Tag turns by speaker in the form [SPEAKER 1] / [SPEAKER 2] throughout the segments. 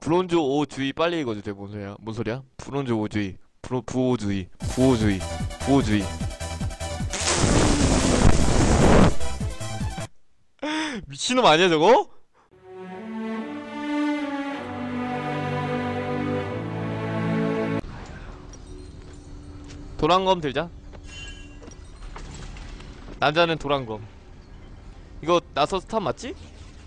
[SPEAKER 1] 브론즈 5주의 빨리 읽어도 돼. 뭔 소리야? 브론즈 5주의 부호주의 부호주의 미친놈 아니야 저거? 도란검 들자. 남자는 도란검. 이거 나서 스탑 맞지?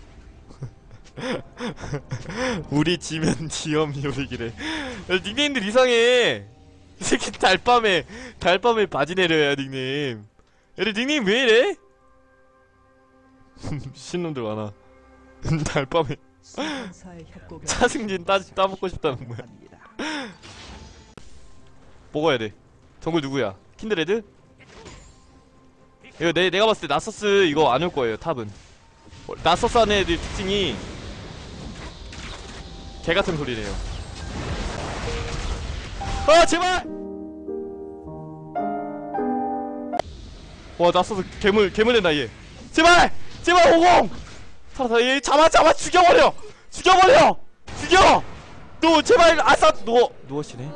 [SPEAKER 1] 우리 지면 지엄 요리기래. 닉네임들 이상해. 이 새끼 달밤에 바지 내려야 닉네임. 얘들 닉네임 왜 이래? 신놈들 많아. 달밤에 차승진 따먹고 싶다는 거야. 먹어야 돼. 정글 누구야? 킨드레드? 이거 내가 봤을 때 나서스 이거 안 올 거예요. 탑은 나서스 하는 애들 특징이 개같은 소리래요. 아 제발! 와 나서스 괴물 된다 얘. 제발 50! 살았다. 얘 잡아 죽여! 너 제발 아싸 누워시네.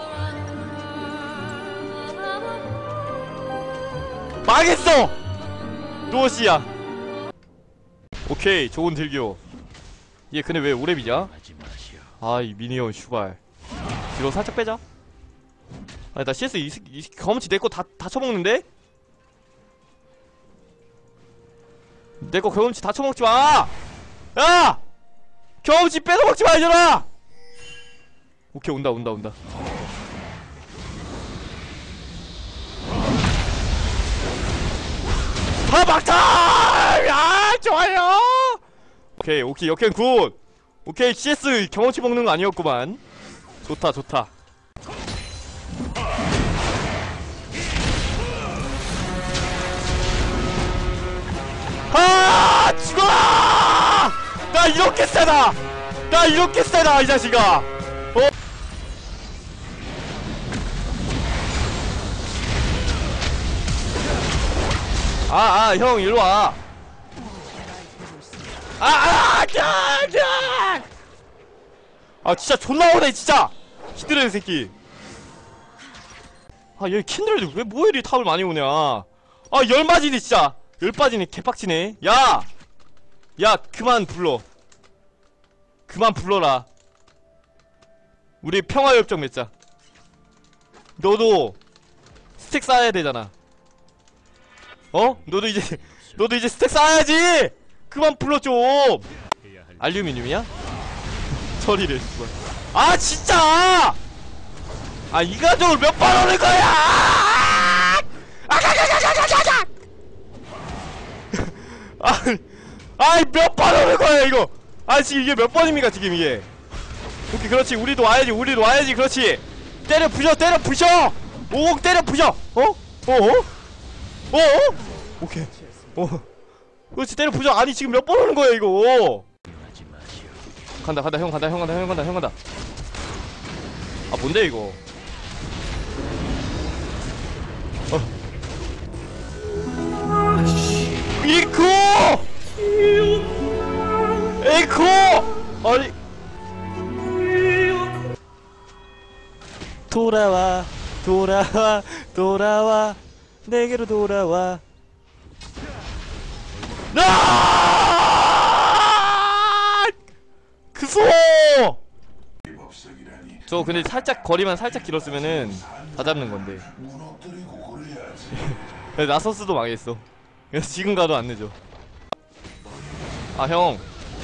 [SPEAKER 1] 망했어! 누워시야. 오케이 좋은 딜교. 얘 근데 왜 오랩이냐? 아이 미니언 슈발. 뒤로 살짝 빼자. 아니 나 CS 이 경험치 내거 다 쳐먹는데? 내거 경험치 다 쳐먹지마! 야! 경험치 뺏어먹지마 이년아! 오케이 온다. 막타! 야 좋아요! 오케이 역행 굿! 오케이 CS 경험치 먹는 거 아니었구만. 좋다. 아 죽어! 나 이렇게 세다 이 자식아. 형 일로와. 진짜 존나 오네 진짜. 히드레 새끼. 얘 킨드레드 왜 뭐 이리 탑을 많이 오냐. 열맞이네 진짜. 열빠지네 개빡치네. 야 그만 불러라. 우리 평화협정 맺자. 너도 스택 쌓아야 되잖아. 너도 이제 스택 쌓아야지. 그만 불러 좀. 알루미늄이야? 처리래 씨발. 진짜! 이 가족을 몇 번 오는 거야! 몇 번 오는 거야 이거. 지금 이게 몇 번입니까 지금 이게. 오케이 그렇지. 우리도 와야지. 그렇지. 때려 부셔 50 때려 부셔. 오케이. 그렇지 때려 부셔. 지금 몇 번 오는 거야 이거. 간다 형 간다. 뭔데 이거. 에이코 아니 돌아와 내게로 돌아와. 그소! 저 근데 살짝 거리만 살짝 길었으면은 다 잡는 건데. 나서스도 망했어. 그래서 지금 가도 안 늦어. 형.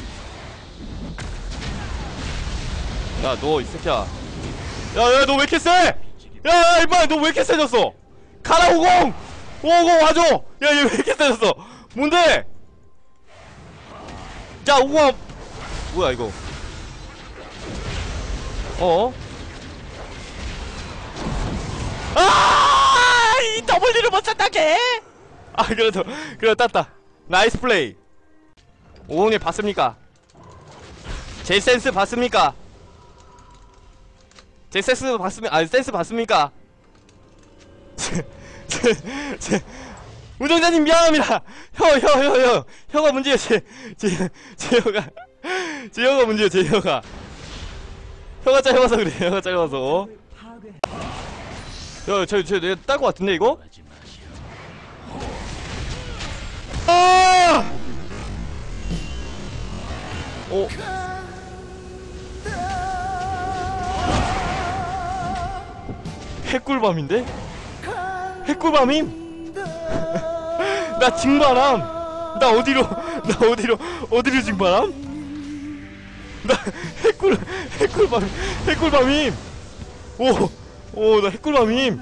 [SPEAKER 1] 야 너 이 새끼야. 야 너 왜 이렇게 세? 야 임마 너 왜 이렇게 세졌어? 가라 50 와줘. 야 얘 왜 이렇게 세졌어? 뭔데? 야 50 뭐야 이거. 이 W를 못 찼다게. 그래도 땄다. 나이스 플레이. 50님 봤습니까? 제 센스 봤습니까? 센스 봤습니까? 운영자님 미안합니다. 혀가 문제야. 제 혀가 문제야. 제 혀가. 혀가 짧아서 그래. 혀가 짧아서. 야, 쟤 내가 딸 것 같은데 이거? 아! 어? 핵꿀밤인데? 핵꿀밤임? 나 징바람? 나 어디로 징바람? 나 핵꿀밤임! 나 핵꿀밤임!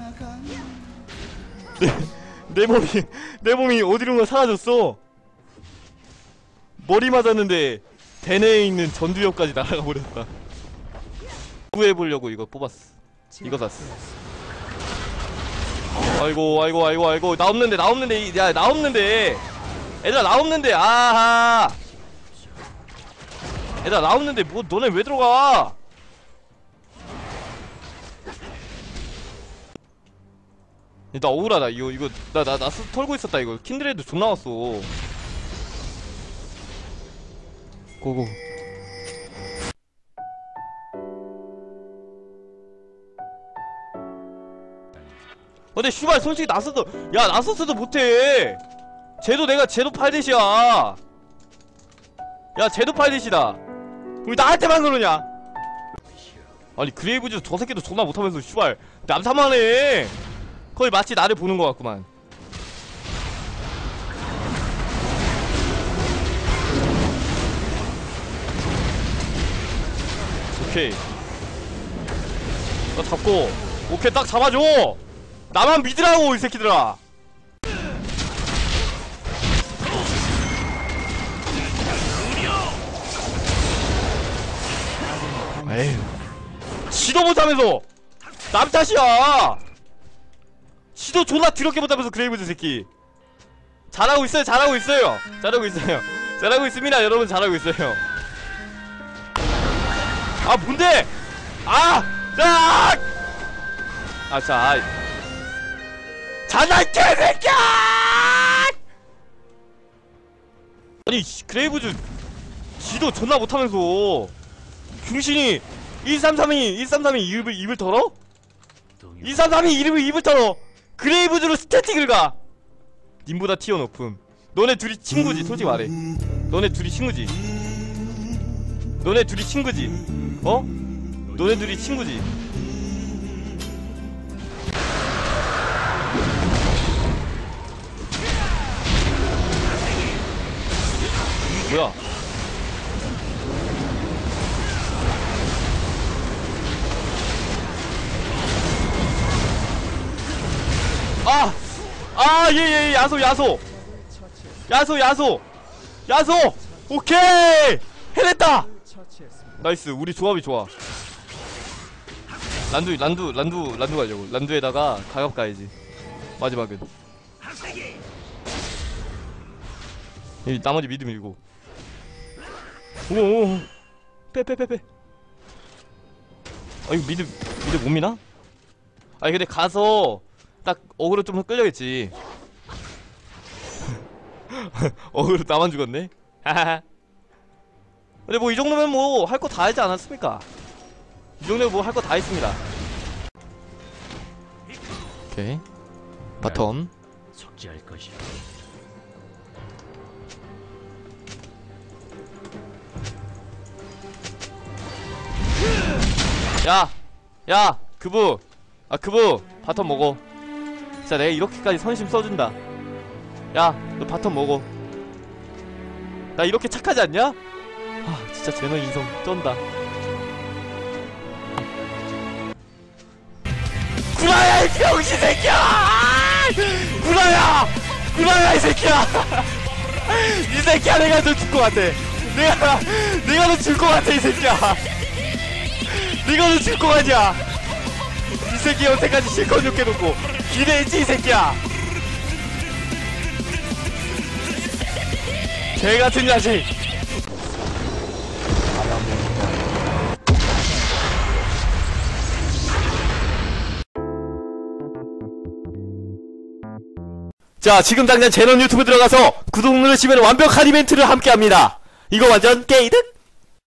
[SPEAKER 1] 내 몸이 어디론가 사라졌어! 머리 맞았는데, 대내에 있는 전두엽까지 날아가 버렸다. 구해보려고 이거 뽑았어. 이거 샀어. 아이고. 나 없는데. 야, 나 없는데. 얘들아, 나 없는데. 아하. 얘들아, 나 없는데. 뭐, 너네 왜 들어가? 나 억울하다. 이거. 나 털고 있었다, 이거. 킨드레드 존나 왔어. 고고. 근데 슈발 솔직히 나서도 야 나서서도 못해. 쟤도 8대시야. 야 쟤도 8대시다. 왜 나한테만 그러냐? 아니 그레이브즈 저 새끼도 존나 못하면서 슈발 남사만해. 거의 마치 나를 보는 것 같구만. 오케이 나 잡고. 오케이 딱 잡아줘. 나만 믿으라고 이 새끼들아. 에휴 시도 못하면서 남 탓이야. 시도 존나 더럽게 못하면서 그레이브즈 새끼. 잘하고 있어요. 잘하고 있습니다 여러분. 잘하고 있어요. 아 뭔데? 자나 개새끼야! 아니 그레이브즈 지도 존나 못하면서 중신이 1332 입을 털어? 1332 입을 털어. 그레이브즈로 스태틱을 가. 님보다 티어 높음. 너네 둘이 친구지 솔직히 말해. 너네 둘이 친구지. 어? 너네 둘이 친구지. 뭐야? 예, 야소. 오케이! 해냈다! 나이스, 우리 조합이 좋아. 란두 가려고. 란두에다가 가갑 가야지. 마지막은. 이 나머지 미드 밀고. 오. 빼. 아, 이거 미드 못 미나? 아니, 근데 가서, 딱, 어그로 좀 끌려겠지. 어그로 나만 죽었네? 하하하. 근데 뭐, 이 정도면 뭐, 할 거 다 하지 않았습니까? 이 정도면 뭐, 할 거 다 했습니다. 오케이. 바텀.
[SPEAKER 2] 석지할 것이야.
[SPEAKER 1] 야, 그부 바텀 먹어. 진짜 내가 이렇게까지 선심 써준다. 야, 너 바텀 먹어. 나 이렇게 착하지 않냐? 진짜 제너 인성 쩐다. 구라야 이 병신 새끼야! 구라야 이 새끼야! 이 새끼야 내가 너 줄 것 같아. 내가 너 줄 것 같아 이 새끼야. 네가 너 줄 거 아니야. 이 새끼 여태까지 실컷 욕해놓고 기대했지 이 새끼야. 개같은 자식. 자, 지금 당장 제넌 유튜브 들어가서 구독 누르시면 완벽한 이벤트를 함께합니다. 이거 완전 게이득?